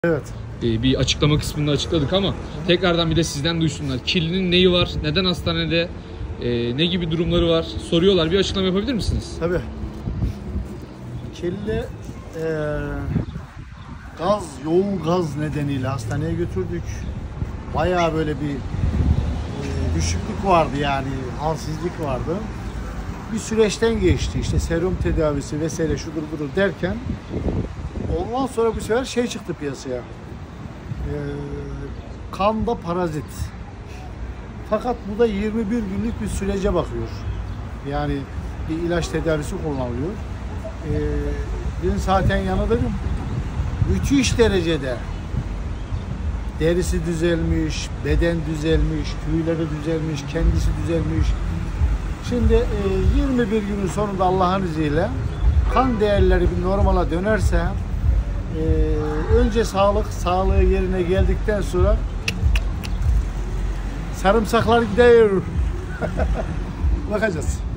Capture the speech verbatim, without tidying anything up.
Evet. Ee, bir açıklama kısmında açıkladık ama tekrardan bir de sizden duysunlar. Kirlinin neyi var? Neden hastanede? E, ne gibi durumları var? Soruyorlar. Bir açıklama yapabilir misiniz? Tabii. Kirli e, gaz, yoğun gaz nedeniyle hastaneye götürdük. Bayağı böyle bir e, düşüklük vardı, yani halsizlik vardı. Bir süreçten geçti, işte serum tedavisi vesaire şudur budur derken ondan sonra bu sefer şey çıktı piyasaya. E, kanda parazit. Fakat bu da yirmi bir günlük bir sürece bakıyor. Yani bir ilaç tedavisi kullanılıyor. Ee, dün zaten yanındayım. Müthiş derecede derisi düzelmiş, beden düzelmiş, tüyleri düzelmiş, kendisi düzelmiş. Şimdi e, yirmi bir günün sonunda Allah'ın izniyle kan değerleri bir normala dönerse, e, önce sağlık, sağlığı yerine geldikten sonra sarımsaklar gidiyor. Bakacağız.